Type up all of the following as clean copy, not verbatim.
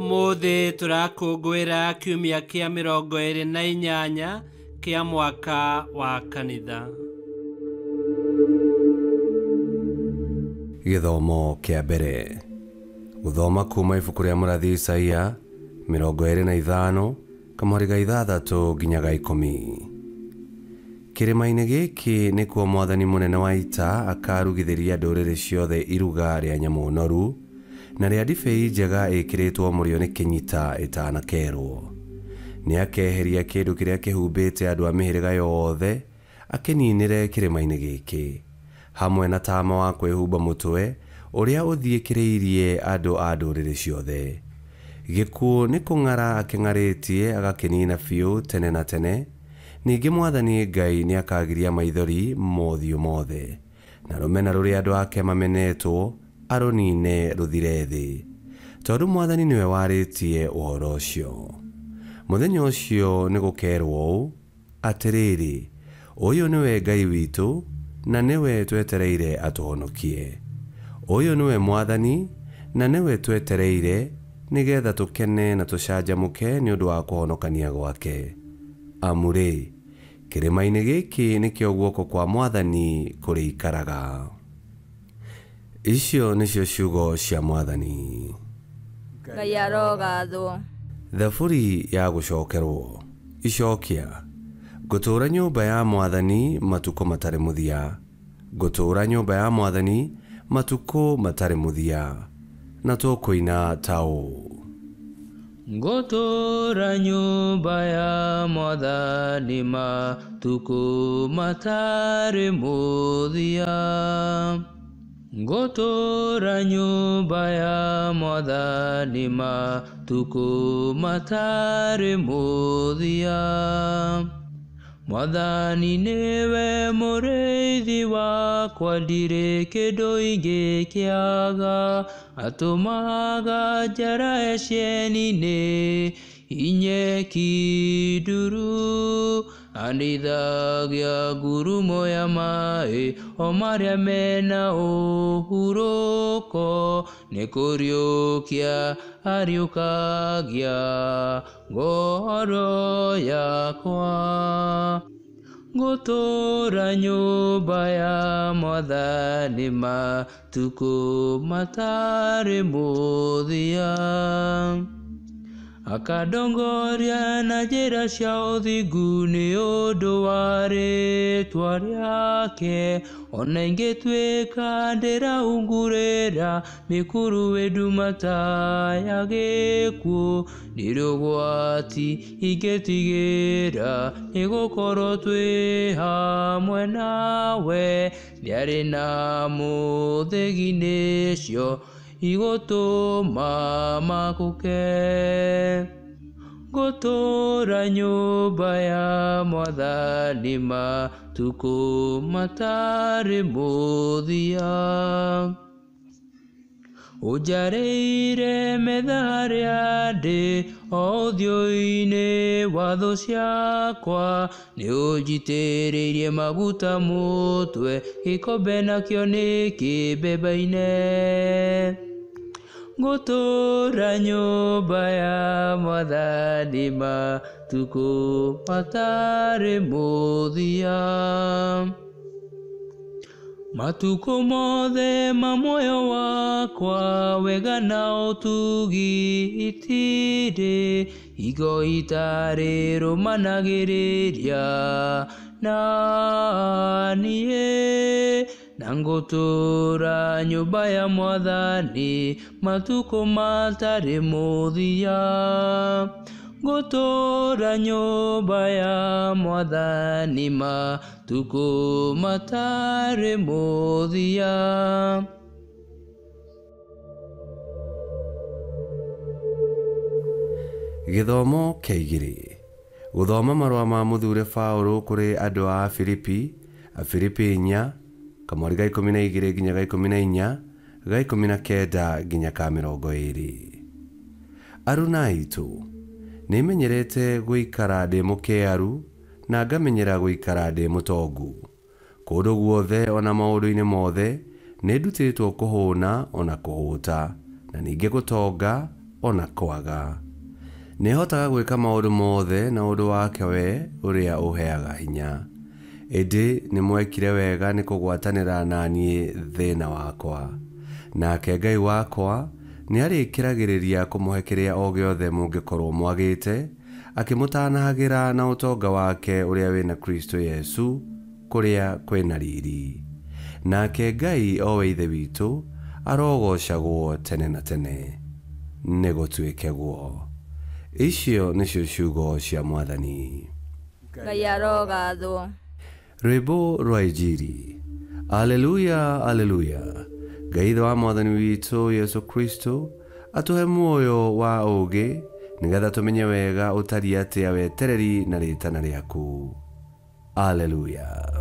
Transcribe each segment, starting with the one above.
Umuthi turakungwira kiumia kia 28 kia mwaka wa kanitha. Githomo kia mbere. Guthoma kuma ibuku ria Mũrathi Isaia 25 kamũhari ga 6 nginya ga 10. Kĩrĩma-inĩ gĩkĩ nĩkuo Mwathani mũnene wa ita akarugithĩria ndũrĩrĩ ciothe iruga rĩa nyamũ noru na rĩa ndibei njega ĩkĩrĩtwo mũrĩo nĩ kĩnyita ĩtanakerwo. Nĩakeheria kĩndũ kĩrĩa kĩhumbĩte andũ a mĩhĩrĩga yothe akĩninĩre kĩrĩma-inĩ gĩkĩ, hamwe na taama wa kwĩhumba mũtwe ũrĩa ũthiĩkĩrĩirie andũ a ndũrĩrĩ ciothe. Gĩkuũ nĩ kũng'ara akĩng'arĩtie agakĩnina biũ tene na tene. Ningĩ Mwathani Ngai nĩakagiria maithori mothiũ mothe, na rũmena rũrĩa andũ ake mamenetwo arũnine rũthire thĩ, tondũ Mwathani nĩwe warĩtie ũhoro ũcio. Mũthenya ũcio nĩ gũkerwo ũũ atĩrĩrĩ, ũyũ nĩwe Ngai witũ na nĩwe twetereire atũhonokie. Ũyũ nĩwe Mwathani na nĩwe twetereire, nĩgetha tũkene na tũcanjamũke nĩ ũndũ wa kũhonokania gwake. Amurĩ, kĩrĩma-inĩ gĩkĩ nĩkĩo guoko kwa Mwathani kũrĩikaraga. Icio nĩcio ciugo cia Mwathani. Ngai arogathwo. Thaburi ya gũcokerwo. Icokia. Ngũtũũra nyũmba ya Mwathani matukũ matarĩ mũthia. Ngũtũũra nyũmba ya Mwathani matukũ matarĩ mũthia. Na tũkũina ta ũũ. Ngũtũũra nyũmba ya Mwathani matukũ matarĩ mũthia. Ngũtũũra nyũmba ya Mwathani matukũ matarĩ mũthia. Mwathani nĩwe mũrĩithi wakwa, ndirĩ kĩndũ ingĩkĩaga. Atũmaga njara cieni-inĩ inyeki nduru. Anithagia ngurumo ya maaĩ o marĩa mena ũhurũko. Nĩ kũriũkia ariũkagia ngoro yakwa. Ngũtũũra nyũmba ya Mwathani matukũ matarĩ mũthia. Akandongoria na njĩra cia ũthingu nĩ ũndũ wa rĩĩtwa rĩake. Ona ingĩtuĩka ndĩrahungurĩra mĩkuru ndumata ya gĩkuũ, ndirĩ ũgwati ingĩtigĩra, nĩgũkorwo twĩ hamwe nawe. Nĩarĩ na mũthĩgi nĩcio igũtũma makũke. Ngũtũũra nyũmba ya Mwathani matukũ matarĩ mũthia. Ũnjarĩire metha harĩa ndĩ, o ũthiũ-inĩ wa thũ ciakwa. Nĩ ũnjitĩrĩirie maguta mũtwe, gĩkombe nakĩo nĩ kĩmbembaine. Ngũtũũra nyũmba ya Mwathani matukũ matarĩ mũthia. Matukũ mothe ma muoyo wakwa, wega na ũtugi itirĩ. Higo itarĩ rũmanagĩrĩria na niĩ. Na ngũtũũra nyũmba ya Mwathani matukũ matarĩ mũthia. Ngũtũũra nyũmba ya Mwathani matukũ matarĩ mũthia. Gĩthomo kĩa 2. Gũthoma marũa ma mũthure Paũlũ kũrĩ andũ a Filipi, Afilipi 4 kamũhari ga 12 nginya ga 14, ga 19 nginya ka 20. Aruna aitũ, nĩmenyerete gũikara ndĩ mũkĩaru na ngamenyera gũikara ndĩ mũtongu. Kũndũ guothe ona maũndũ-inĩ mothe nĩndutĩtwo kũhũna ona kũhũta, na ningĩ gũtonga ona kwaga. Nĩhotaga gwĩka maũndũ mothe na ũndũ wake we ũrĩa ũheaga hinya. Ĩndĩ nĩmwekire wega nĩ kũgwatanĩra naniĩ thĩna wakwa. Nake Ngai wakwa nĩarĩkĩragĩrĩria kũmũhe kĩrĩa o gĩothe mũngĩkorwo mwagĩte, akĩmũtanahagĩra na ũtonga wake ũrĩa wĩna Kristo Yesu kũrĩa kwĩna riri. Nake Ngai o we Ithe witũ arogocagwo tene na tene. Nĩ gũtuĩke guo. Icio nĩcio ciugo cia Mwathani. Ngai arogathwo. Rwĩmbo rwa Injili. Aleluya, aleluya. Ngai Ithe wa Mwathani witũ Yesu Kristo atũhe muoyo wa ũũgĩ nĩgetha tũmenye wega ũtariĩ atĩa wetereri na rĩĩtana rĩaku. Aleluya.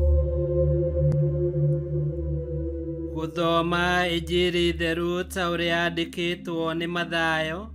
Gũthoma Injili theru ta ũrĩa yandĩkĩtwo nĩ Mathayo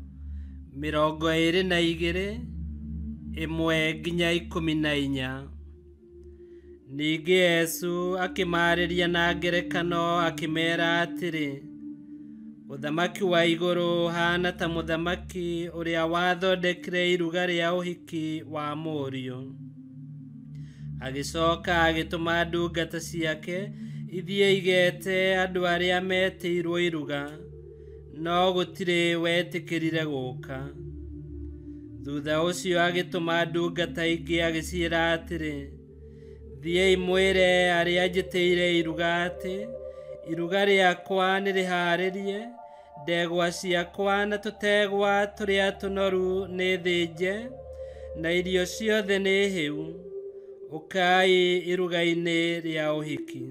22:1 nginya 14. Ningĩ Yesu akĩmaarĩria na ngerekano akĩmeera atĩrĩ, ũthamaki wa igũrũ ũhaana ta mũthamaki ũrĩa wathondekire iruga rĩa ũhiki wa mũriũ. Agĩcoka agĩtũma ndungata ciake ithiĩ igete andũ arĩa metĩirwo iruga, no gũtirĩ wetĩkĩrire gũka. Thutha ũcio agĩtũma ndungata ingĩ agĩciĩra atĩrĩ, thiĩi mwĩre arĩa njĩtĩire iruga atĩ, iruga rĩakwa nĩ rĩhaarĩrie, ndegwa ciakwa na tũtegwa tũrĩa tũnoru nĩ thĩnje, na irio ciothe nĩ hĩu. Ũkai iruga-inĩ rĩa ũhiki.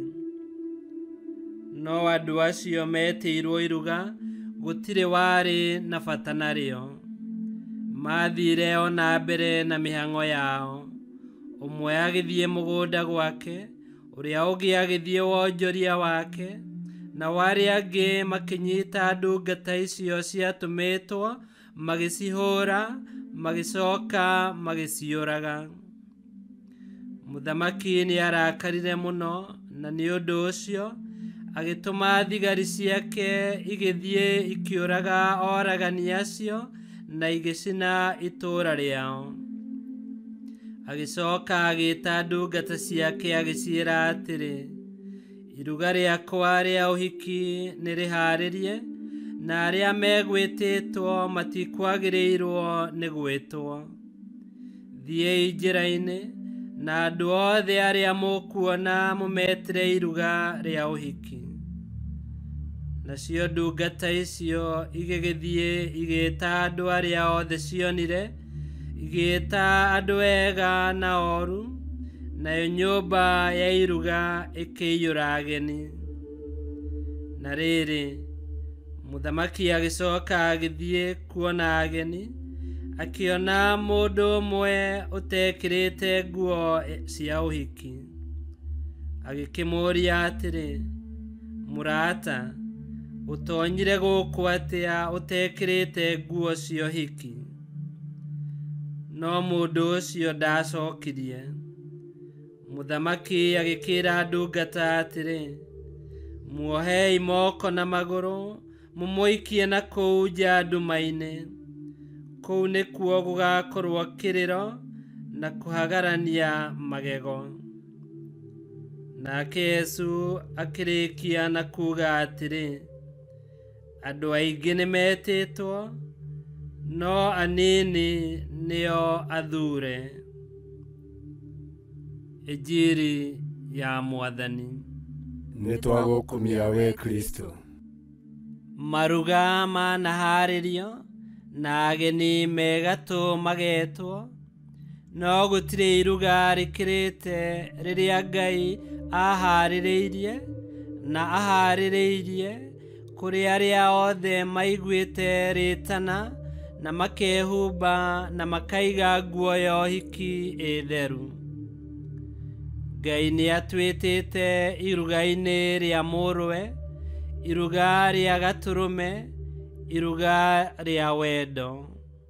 No andũ acio metĩirwo iruga gũtirĩ warĩ na bata narĩo. Maathire o na mbere na mĩhang'o yao. Ũmwe agĩthiĩ mũgũnda gwake, ũrĩa ũngĩ agĩthiĩ wonjoria wake, na arĩa angĩ makĩnyita ndungata icio ciatũmĩtwo, magĩcihũũra, magĩcoka magĩciũraga. Mũthamaki nĩarakarire mũno, na nĩ ũndũ ũcio agĩtũma thigari ciake igĩthiĩ ikĩũraga oragani acio na igĩcina itũũra rĩao. Agĩcoka agĩĩta ndungata ciake agĩciĩra atĩrĩ, iruga rĩakwa rĩa ũhiki nĩ rĩhaarĩrie, na arĩa megwĩtĩtwo matikwagĩrĩirwo nĩ gwĩtwo. Thiĩi njĩra-inĩ, na andũ othe arĩa mũkuona mũmetĩre iruga rĩa ũhiki. Nacio ndungata icio igĩgĩthiĩ igĩĩta andũ arĩa othe cionire, igĩĩta andũ ega na oru, nayo nyũmba ya iruga ĩkĩiyũra ageni. Na rĩrĩ, mũthamaki agĩcoka agĩthiĩ kuona ageni, akĩona mũndũ ũmwe ũtekĩrĩte nguo cia ũhiki. Agĩkĩmũũria atĩrĩ, mũrata, ũtoonyire gũkũ atĩa ũtekĩrĩte nguo cia ũhiki? No mũndũ ũcio ndacokirie. Mũthamaki agĩkĩĩra ndungata atĩrĩ, muohei moko na magũrũ, mũmũikie na kũu nja nduma-inĩ. Kũu nĩkuo gũgakorwo kĩrĩro na kũhagarania magego. Nake Yesu akĩrĩkia na kuuga atĩrĩ, andũ aingĩ nĩmetĩtwo, no anini nĩo athuure. Injili ya Mwathani. Nĩtwagũkumia we Kristo. Maruga manaharĩrio, na ageni megatũ magetwo, no gũtirĩ iruga rĩkĩrĩte rĩrĩa Ngai aharĩrĩirie na aharĩrĩirie kũrĩ arĩa othe maiguĩte rĩĩtana na makehumba na makaiga nguo ya ũhiki theru. Ngai nĩatwĩtĩte iruga-inĩ rĩa mũrũwe, iruga rĩa gatũrũme, iruga rĩa wendo.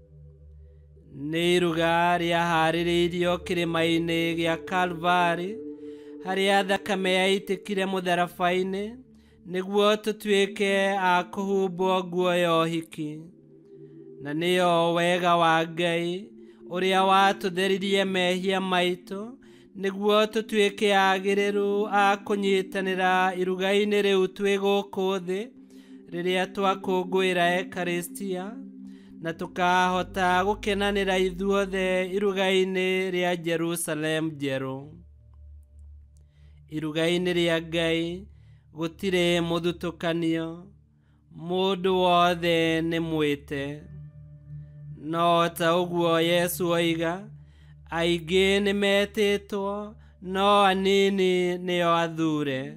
Nĩ iruga rĩaharĩrĩirio kĩrĩma-inĩ gĩa Kalvari, harĩa thakame yaitĩkire mũtharaba-inĩ, nĩguo tũtuĩke a kũhumbwo nguo ya ũhiki. na nĩyo wega wa Ngai ũrĩa watũtheririe mehia maitũ nĩguo tũtuĩke agĩrĩru a kũnyitanĩra iruga-inĩ rĩu twĩ gũkũ thĩ rĩrĩa twakũngũĩra Ekaristia na tũkahota gũkenanĩra ithuothe iruga-inĩ rĩa Jerusalem njerũ. Iruga-inĩ rĩa Ngai gũtirĩ mũthutũkanio, mũndũ wothe nĩ mwĩte. No ta ũguo Yesu oiga, aingĩ nĩ metĩtwo, no anini nĩo athure.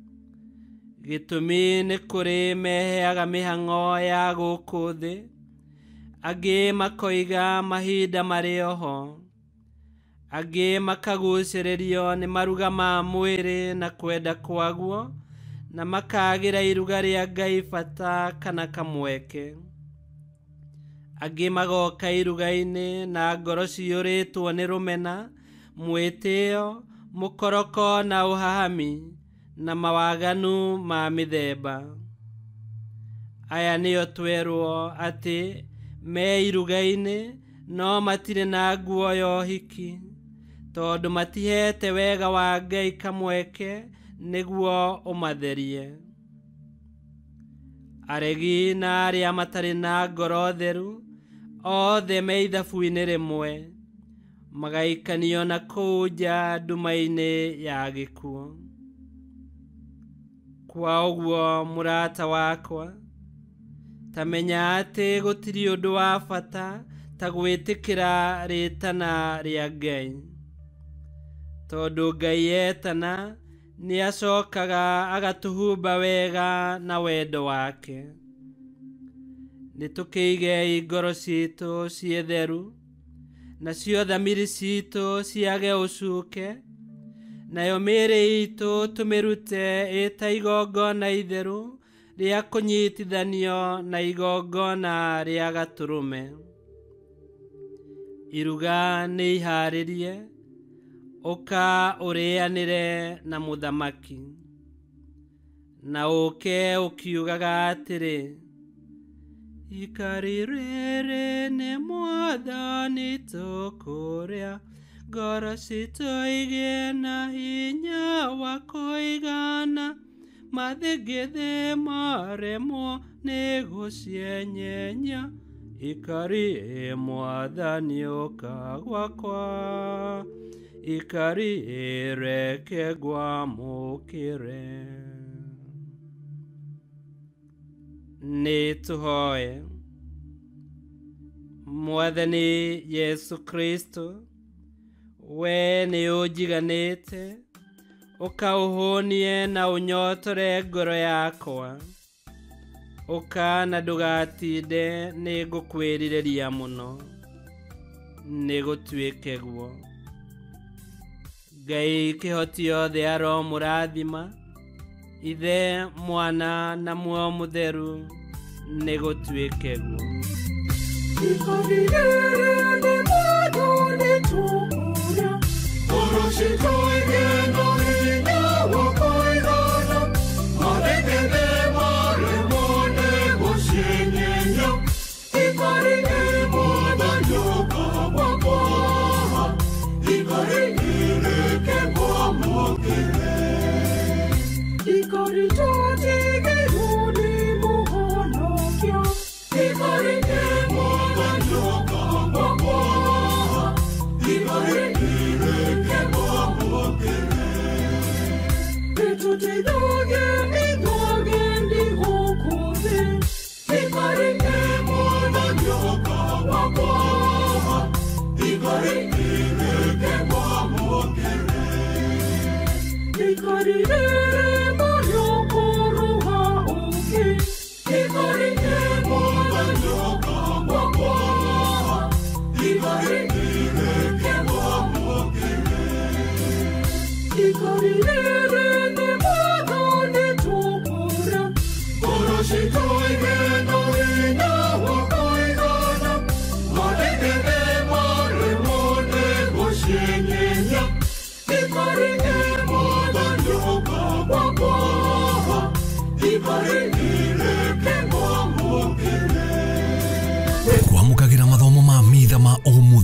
Gĩtũmi nĩ kũrĩ meheaga mĩhang'o ya gũkũ thĩ, angĩ makoiga mahinda marĩ oho, angĩ makagucĩrĩrio nĩ maruga ma mwĩrĩ na kwenda kwaguo, na makagĩra iruga rĩa Ngai bata kana kamweke. Angĩ magoka iruga-inĩ na ngoro ciyũrĩtwo nĩ rũmena, mwĩtĩo, mũkoroko na ũhahami na mawaganu ma mĩthemba. Aya nĩo twerwo atĩ me iruga-inĩ no matirĩ na nguo ya ũhiki, tondũ matihete wega wa Ngai kamweke nĩguo ũmatherie. Aregi na arĩa matarĩ na ngoro theru othe me ithabu-inĩ rĩmwe, magaikanio na kũu nja nduma-inĩ ya gĩkuũ. Kwa ũguo mũrata wakwa, ta menya atĩ gũtirĩ ũndũ wa bata ta gwĩtĩkĩra rĩtana rĩa Ngai. Tondũ Ngai etana nĩ acokaga agatũhumba wega na wendo wake. Nĩ tũkĩigei ngoro citũ ciĩ theru, nacio thamiri citũ ciage ũcuke, nayo mĩĩrĩ itũ tũmĩrute ĩta igongona itheru rĩa kũnyitithanio na igongona rĩa Gatũrũme. Iruga nĩ iharĩrie, ũka ũrĩanĩre na mũthamaki. Na ũke ũkiugaga atĩrĩ, ikari rĩrĩ nĩ Mwathani tũkũrĩa, ngoro citũ igĩe na hinya wa kũigana, mathĩgĩthĩ maremwo nĩ gũcienyenya, ikari Mwathani ũka gwakwa, ikari reke ngwamũkĩre. Nĩ tũhoe. Mwathani Yesu Kristo, we nĩ ũnjiganĩte, ũkaũhũnie na ũnyotore ngoro yakwa. Ũka na ndũgatinde nĩ ngũkwĩrirĩria mũno, nĩ gũtuĩke guo. Ngai kĩhoti yothe aromũrathima, Ithe, Mwana na Muoyo Mũtheru, nĩ gũtuĩke guo.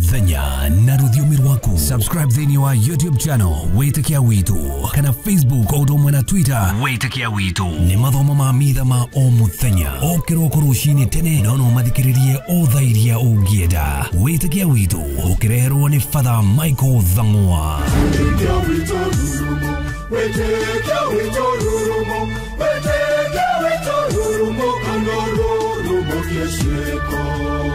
muthenya na rũthiomi rwaku. Subscribe thĩinĩ wa YouTube channel Wĩtĩkia Witũ kana Facebook o ũndũ ũmwe na Twitter Wĩtĩkia Witũ. Nĩ mathomo ma mitha ma o muthenya o kĩroko rũcinĩ tene no mathikĩrĩrie o thaa iria ũngĩenda. Wĩtĩkia Witũ ũkĩreherwo nĩ Father Michael Thang'wa. Wĩtĩkia Witũ rurumo, Wĩtĩkia Witũ rurumo, Wĩtĩkia Witũ rurumo kana rurumo kĩciĩko.